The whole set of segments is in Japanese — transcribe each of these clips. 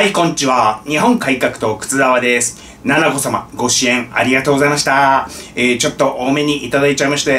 はい、こんにちは。日本改革党、靴沢です。七子様、ご支援ありがとうございました。ちょっと多めにいただいちゃいまして、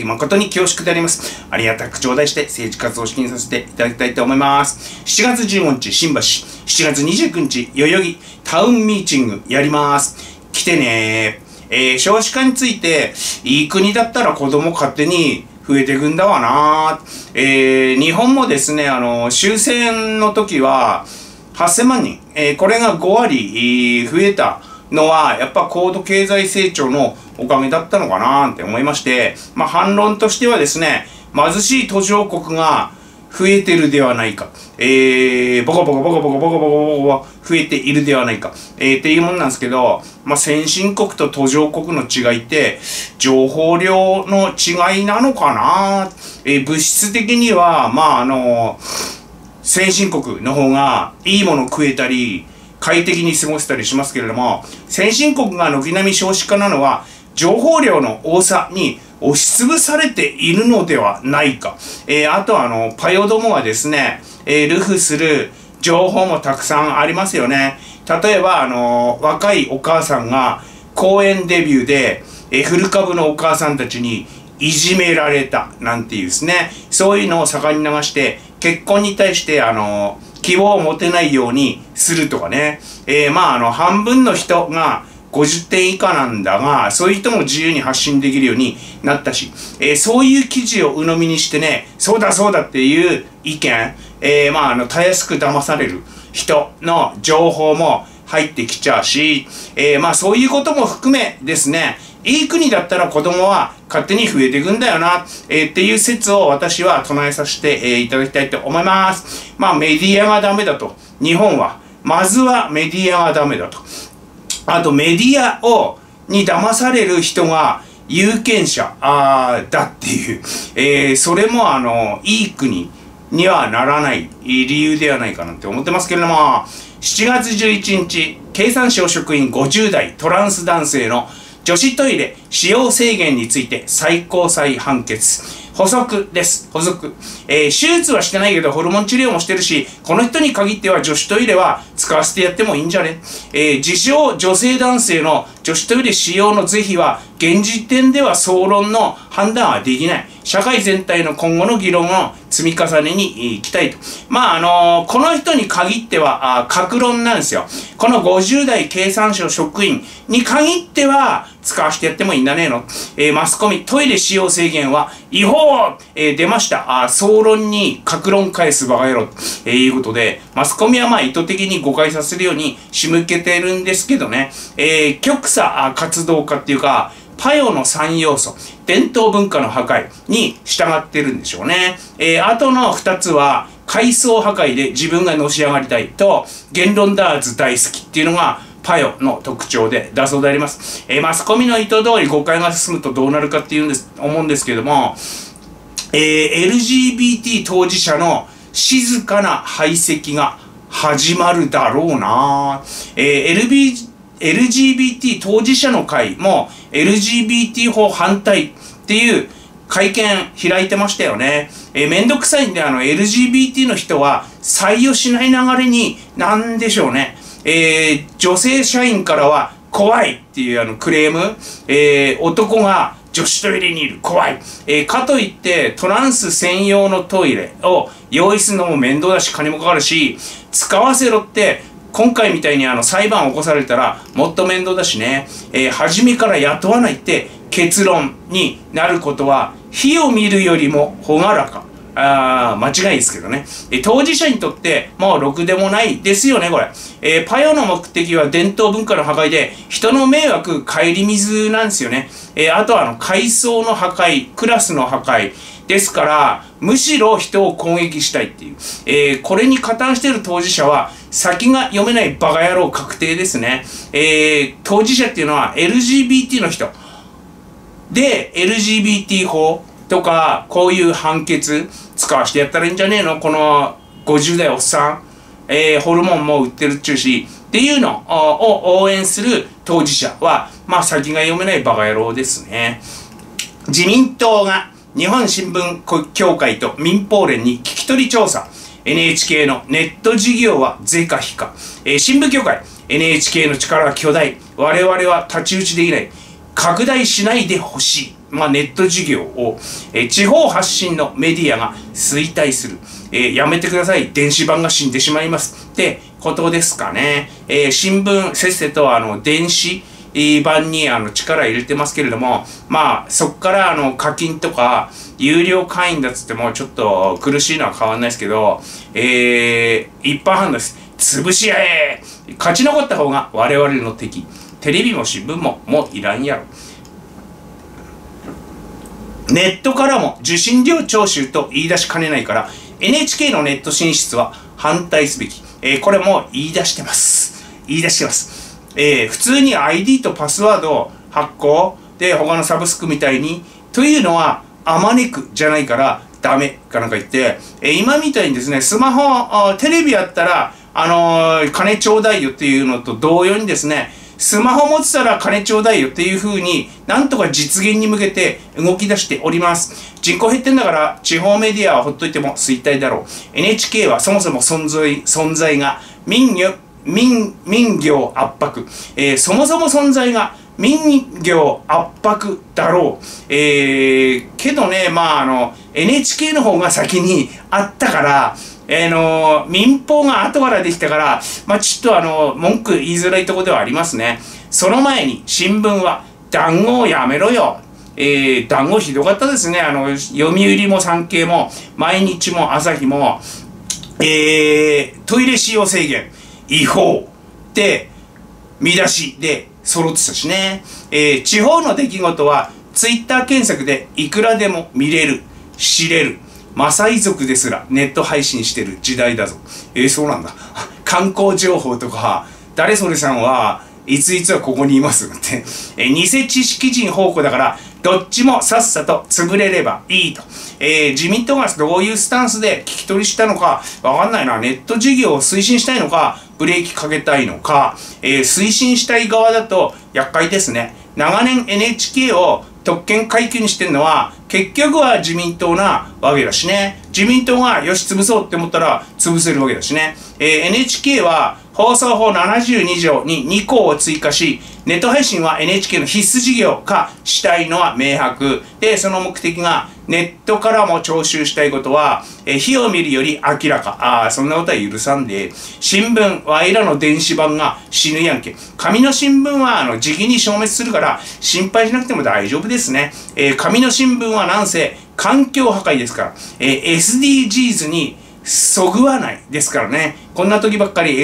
誠に恐縮であります。ありがたく頂戴して政治活動を資金させていただきたいと思います。7月15日、新橋。7月29日、代々木、タウンミーティングやります。来てね少子化について、いい国だったら子供勝手に増えていくんだわな。日本もですね、終戦の時は、8000万人、これが5割増えたのは、やっぱ高度経済成長のおかげだったのかなって思いまして、反論としてはですね、貧しい途上国が増えてるではないか、ボコボコボコボコボコボコボコ増えているではないか、っていうもんなんですけど、先進国と途上国の違いって、情報量の違いなのかな。物質的には、先進国の方がいいもの食えたり、快適に過ごせたりしますけれども、先進国が軒並み少子化なのは、情報量の多さに押しつぶされているのではないか。あとはパヨどもはですね、流布する情報もたくさんありますよね。例えば、若いお母さんが公演デビューで、古株のお母さんたちにいじめられたなんていうですね、そういうのを盛んに流して、結婚に対して希望を持てないようにするとかね。半分の人が50点以下なんだが、そういう人も自由に発信できるようになったし、そういう記事を鵜呑みにしてね、そうだそうだっていう意見、たやすく騙される人の情報も入ってきちゃうし、そういうことも含めですね、いい国だったら子供は勝手に増えていくんだよな、っていう説を私は唱えさせて、いただきたいと思います。メディアがダメだと。日本は。まずはメディアがダメだと。あとメディアに騙される人が有権者だっていう、それもいい国にはならない理由ではないかなって思ってますけれども、7月11日、経産省職員50代トランス男性の女子トイレ使用制限について最高裁判決。補足です。補足。手術はしてないけどホルモン治療もしてるし、この人に限っては女子トイレは使わせてやってもいいんじゃね。自称女性男性の女子トイレ使用の是非は現時点では総論の判断はできない。社会全体の今後の議論を積み重ねに行きたいと。この人に限っては、各論なんですよ。この50代経産省職員に限っては、使わせてやってもいいんだねえの。マスコミ、トイレ使用制限は違法出ました。総論に各論返すバカ野郎ということで、マスコミは意図的に誤解させるように仕向けてるんですけどね、極左活動家っていうか、パヨの3要素、伝統文化の破壊に従ってるんでしょうね。あとの2つは、階層破壊で自分がのし上がりたいと、言論ダーツ大好きっていうのが、パヨの特徴だそうであります。マスコミの意図通り誤解が進むとどうなるかって思うんですけども、LGBT 当事者の静かな排斥が始まるだろうな。LGBT 当事者の会も LGBT 法反対っていう会見開いてましたよね。めんどくさいんでLGBT の人は採用しない流れになんでしょうね。女性社員からは怖いっていうクレーム、男が女子トイレにいる怖い、かといってトランス専用のトイレを用意するのも面倒だし金もかかるし、使わせろって今回みたいに裁判を起こされたらもっと面倒だしね、初めから雇わないって結論になることは火を見るよりも朗らか。間違いですけどね。当事者にとってもうろくでもないですよね、これ。パヨの目的は伝統文化の破壊で、人の迷惑、顧みずなんですよね。あとは階層の破壊、クラスの破壊。ですから、むしろ人を攻撃したいっていう。これに加担している当事者は、先が読めないバカ野郎確定ですね。当事者っていうのは LGBT の人。で、LGBT 法とか、こういう判決使わしてやったらいいんじゃねえの、この50代おっさん。ホルモンも売ってるっちゅうし、っていうのを応援する当事者は、先が読めないバカ野郎ですね。自民党が日本新聞協会と民放連に聞き取り調査、 NHK のネット事業は是か非か。新聞協会、NHK の力は巨大。我々は太刀打ちできない。拡大しないでほしい。ネット事業を、地方発信のメディアが衰退する。やめてください。電子版が死んでしまいます。ってことですかね。新聞、せっせと電子版に力入れてますけれども、そっから課金とか、有料会員だっつってもちょっと苦しいのは変わんないですけど、一般反応です。潰し合え！勝ち残った方が我々の敵。テレビも新聞ももういらんやろ。ネットからも受信料徴収と言い出しかねないから、NHK のネット進出は反対すべき。これも言い出してます。言い出してます。普通に ID とパスワード発行で他のサブスクみたいにというのはあまねくじゃないからダメかなんか言って、今みたいにですね、スマホ、テレビやったら、金ちょうだいよっていうのと同様にですね、スマホ持ってたら金ちょうだいよっていう風になんとか実現に向けて動き出しております。人口減ってんだから地方メディアはほっといても衰退だろう。NHK はそもそも存在が民業圧迫。そもそも存在が民業圧迫だろう。けどね、NHK の方が先にあったから、民放が後からできたから、ちょっと文句言いづらいところではありますね。その前に、新聞は、談合をやめろよ。談合ひどかったですね。読売も産経も、毎日も朝日も、トイレ使用制限、違法って見出しで揃ってたしね。地方の出来事は、ツイッター検索でいくらでも見れる、知れる。マサイ族ですらネット配信してる時代だぞ。そうなんだ。観光情報とか、誰それさんはいついつはここにいますって。偽知識人宝庫だから、どっちもさっさと潰れればいいと。自民党がどういうスタンスで聞き取りしたのかわかんないな。ネット事業を推進したいのか、ブレーキかけたいのか、推進したい側だと厄介ですね。長年 NHK を特権階級にしてるのは、結局は自民党なわけだしね。自民党がよし潰そうって思ったら潰せるわけだしね。NHK は放送法72条に2項を追加し、ネット配信は NHK の必須事業化したいのは明白。で、その目的がネットからも徴収したいことは、火を見るより明らか。そんなことは許さんで、新聞、わいらの電子版が死ぬやんけ。紙の新聞は時期に消滅するから心配しなくても大丈夫ですね。紙の新聞はなんせ環境破壊ですから、SDGs にそぐわないですからね。こんな時ばっかり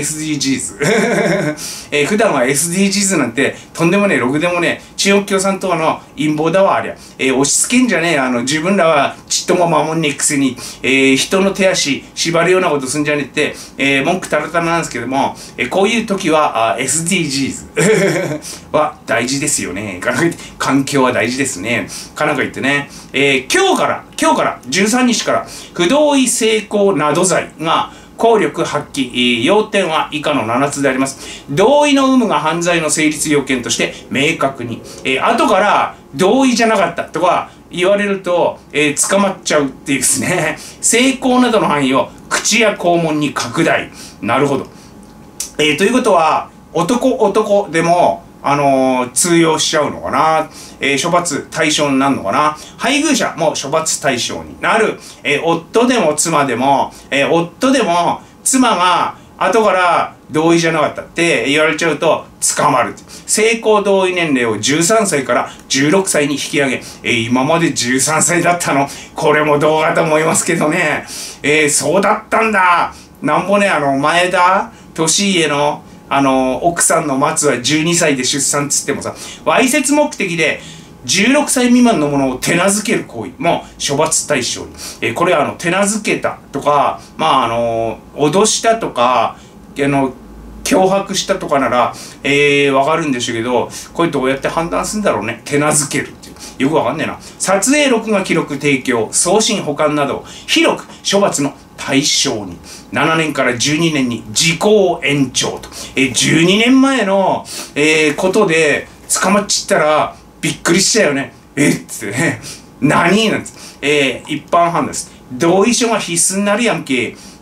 SDGs 普段は SDGs なんてとんでもねえろくでもねえ中国共産党の陰謀だわありゃ。押し付けんじゃねえ。自分らはちっとも守んねえくせに、人の手足縛るようなことすんじゃねえって、文句たらたらなんですけども、こういう時はSDGs は大事ですよね。環境は大事ですね。かなんか言ってね、今日から13日から不同意性交など罪が効力発揮。要点は以下の7つであります。同意の有無が犯罪の成立要件として明確に。後から同意じゃなかったとか言われると、捕まっちゃうっていうですね。性交などの範囲を口や肛門に拡大。なるほど。ということは、男でも、通用しちゃうのかな。処罰対象になるのかな。配偶者も処罰対象になる。夫でも妻でも、妻が後から同意じゃなかったって言われちゃうと捕まる。性交同意年齢を13歳から16歳に引き上げ、今まで13歳だったの。これもどうかと思いますけどね。そうだったんだ。なんぼね、前田利家の奥さんの松は12歳で出産つってもさ、わいせつ目的で16歳未満のものを手なずける行為も処罰対象に。これ手なずけたとか、脅したとか、脅迫したとかなら、わかるんでしょうけど、これどうやって判断するんだろうね。手なずけるっていう。よくわかんねえな。撮影録画記録提供、送信保管など、広く処罰の対象に。7年から12年に時効延長と。12年前の、ことで捕まっちったらびっくりしたよね。ってね。何なんです。一般判断です。同意書が必須になるやんけ。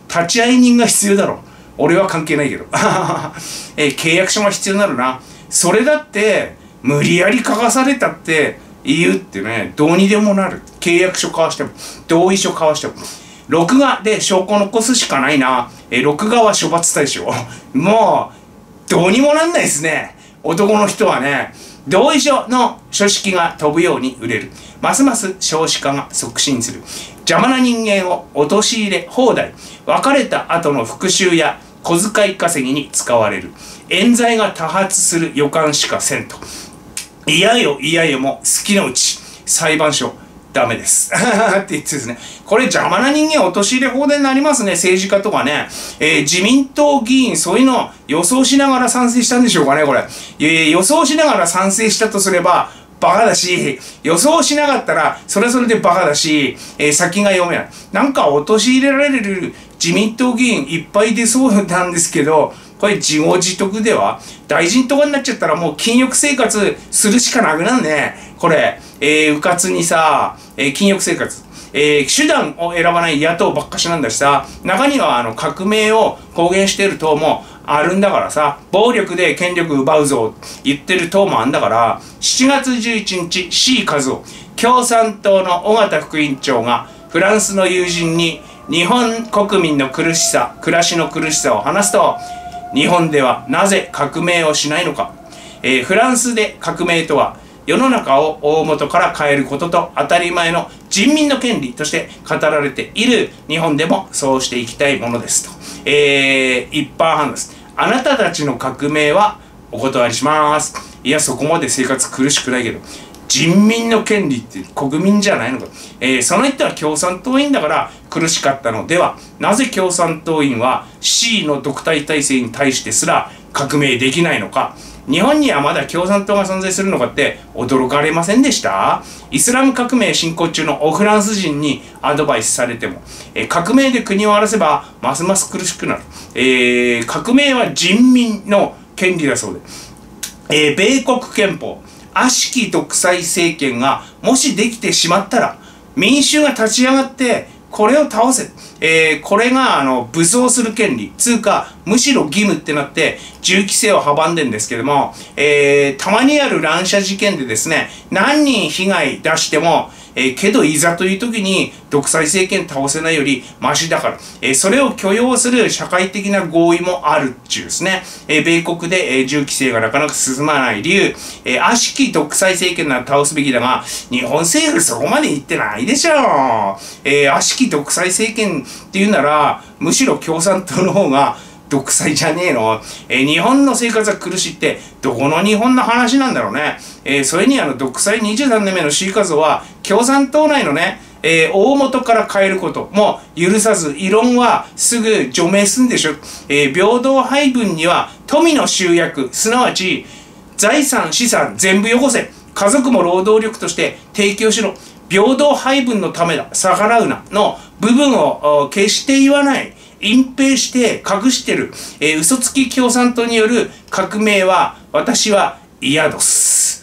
立ち会い人が必要だろ。俺は関係ないけど。契約書が必要になるな。それだって、無理やり書かされたって言うってね、どうにでもなる。契約書交わしても、同意書交わしても。録画で証拠を残すしかないな。録画は処罰対象。もう、どうにもなんないですね。男の人はね、同意書の書式が飛ぶように売れる。ますます少子化が促進する。邪魔な人間を陥れ放題。別れた後の復讐や小遣い稼ぎに使われる。冤罪が多発する予感しかせんと。いやよいやよも好きのうち。裁判所。ダメです。って言ってですね。これ邪魔な人間を陥れ放題になりますね。政治家とかね。自民党議員、そういうのを予想しながら賛成したんでしょうかね、これ。予想しながら賛成したとすれば、バカだし、予想しなかったら、それはそれでバカだし、先が読めない。なんか陥れられる自民党議員いっぱい出そうなんですけど、これ自業自得では大臣とかになっちゃったらもう禁欲生活するしかなくなんね。これ、うかつにさ、禁欲生活。手段を選ばない野党ばっかしなんだしさ、中には革命を公言している党もあるんだからさ、暴力で権力奪うぞ言ってる党もあんだから、7月11日 C 和夫、共産党の尾形副委員長がフランスの友人に日本国民の苦しさ、暮らしの苦しさを話すと、日本ではなぜ革命をしないのか。フランスで革命とは世の中を大元から変えることと当たり前の人民の権利として語られている日本でもそうしていきたいものですと。一般判です。あなたたちの革命はお断りします。いや、そこまで生活苦しくないけど、人民の権利って国民じゃないのか。その人は共産党員だから苦しかったのでは、なぜ共産党員は C の独裁体制に対してすら革命できないのか。日本にはまだ共産党が存在するのかって驚かれませんでした？イスラム革命進行中のフランス人にアドバイスされても、革命で国を荒らせばますます苦しくなる。革命は人民の権利だそうで、米国憲法、悪しき独裁政権がもしできてしまったら、民衆が立ち上がってこれを倒せ。これが武装する権利つうか、むしろ義務ってなって銃規制を阻んでんですけども、たまにある乱射事件でですね、何人被害出してもけどいざという時に独裁政権倒せないよりマシだから、それを許容する社会的な合意もあるっちゅうですね。米国で銃規制がなかなか進まない理由、悪しき独裁政権なら倒すべきだが、日本政府そこまで言ってないでしょう。悪しき独裁政権っていうなら、むしろ共産党の方が独裁じゃねえの。日本の生活は苦しいって、どこの日本の話なんだろうね。それに独裁23年目の C 数は、共産党内のね、大元から変えることも許さず、異論はすぐ除名すんでしょ。平等配分には富の集約、すなわち財産、資産全部よこせ。家族も労働力として提供しろ。平等配分のためだ。逆らうな。の部分を決して言わない。隠蔽して隠してる、嘘つき共産党による革命は私は嫌です。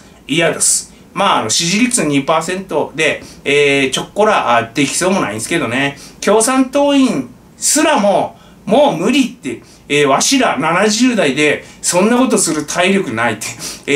嫌です。まあ、支持率 2% で、ちょっこらできそうもないんですけどね。共産党員すらも、もう無理って、わしら70代でそんなことする体力ないって、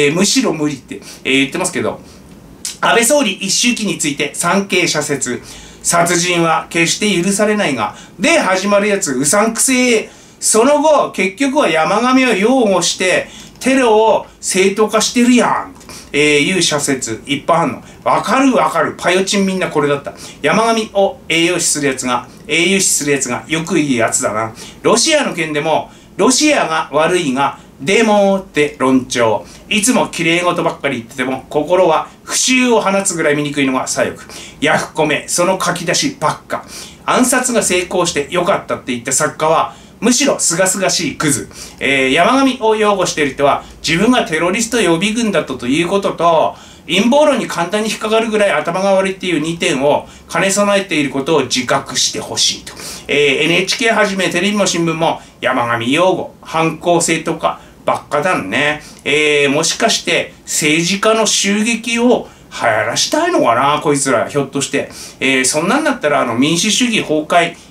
むしろ無理って、言ってますけど、安倍総理一周忌について産経社説。殺人は決して許されないが、で始まるやつ、うさんくせえ。その後、結局は山上を擁護して、テロを正当化してるやん。いう社説、一般反応。わかるわかる。パヨチンみんなこれだった。山上を栄養視するやつがよくいいやつだな。ロシアの件でも、ロシアが悪いが、でもって論調。いつも綺麗事ばっかり言ってても、心は不臭を放つぐらい醜いのが左翼。ヤフコメ、その書き出しばっか。暗殺が成功してよかったって言った作家は、むしろ清々しいクズ。山上を擁護している人は、自分がテロリスト予備軍だったということと、陰謀論に簡単に引っかかるぐらい頭が悪いっていう2点を兼ね備えていることを自覚してほしいと。NHK はじめテレビも新聞も山上擁護、犯行正当化ばっかだね。もしかして政治家の襲撃を流行らしたいのかな、こいつら、ひょっとして。そんなんだったら民主主義崩壊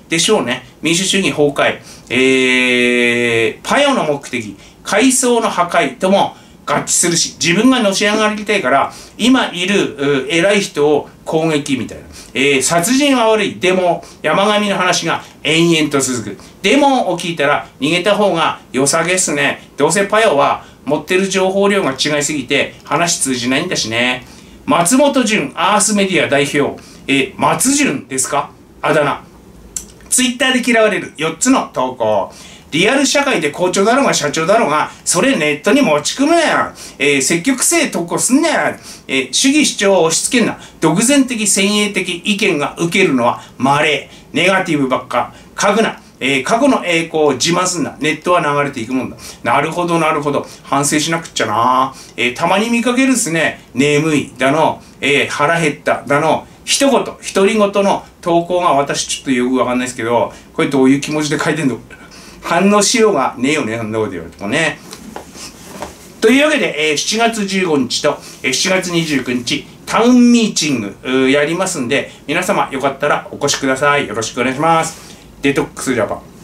でしょうね。民主主義崩壊。パヨの目的、階層の破壊とも合致するし、自分がのし上がりたいから、今いる偉い人を攻撃みたいな。殺人は悪い。でも、山上の話が延々と続く。デモを聞いたら逃げた方が良さげっすね。どうせパヨは持ってる情報量が違いすぎて話通じないんだしね。松本潤、アースメディア代表。松潤ですか？あだ名。ツイッターで嫌われる4つの投稿。リアル社会で校長だろうが社長だろうが、それネットに持ち込むなよ。積極性投稿すんなよ。主義主張を押し付けんな。独善的先鋭的意見が受けるのは稀。ネガティブばっか。書くな。過去の栄光を自慢すんな。ネットは流れていくもんだ。なるほど、なるほど。反省しなくっちゃな。たまに見かけるですね。眠いだの、腹減っただの、一言、独り言の投稿が私ちょっとよくわかんないですけど、これどういう気持ちで書いてんの？反応しようがねえよね、そんなこと言われてもね。というわけで、7月15日と7月29日、タウンミーティングやりますんで、皆様よかったらお越しください。よろしくお願いします。デトックスジャパン。